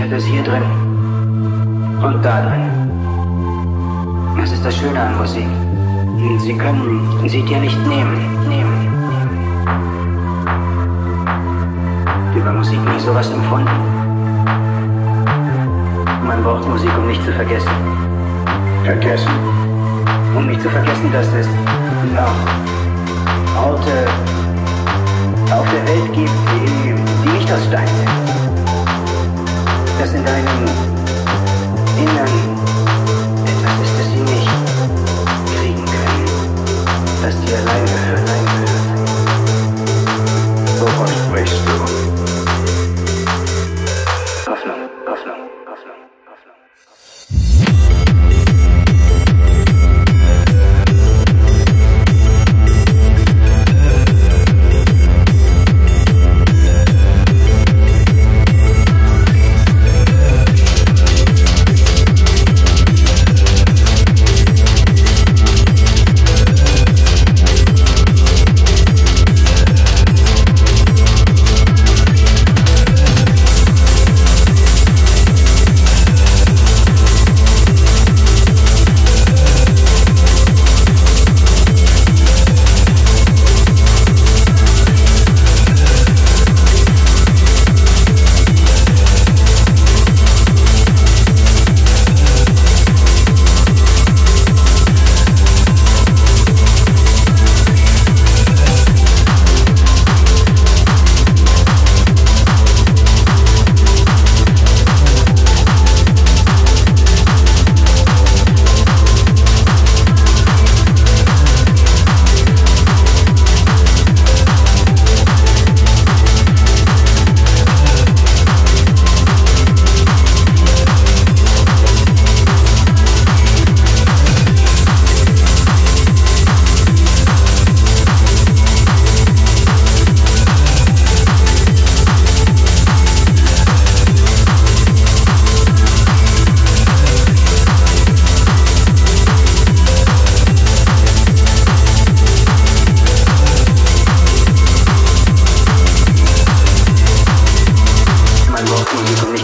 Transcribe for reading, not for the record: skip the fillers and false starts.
hat es hier drin und da drin. Das ist das Schöne an Musik. Sie können sie dir nicht nehmen. Über Musik nie sowas empfunden. Man braucht Musik, um nicht zu vergessen. Vergessen? Um nicht zu vergessen, dass es noch Orte auf der Welt gibt, die nicht aus Stein sind. Dass in deinem Innern etwas ist, das sie nicht kriegen können. Das dir allein gehört. Wovon sprichst du? Hoffnung. Musik, um nicht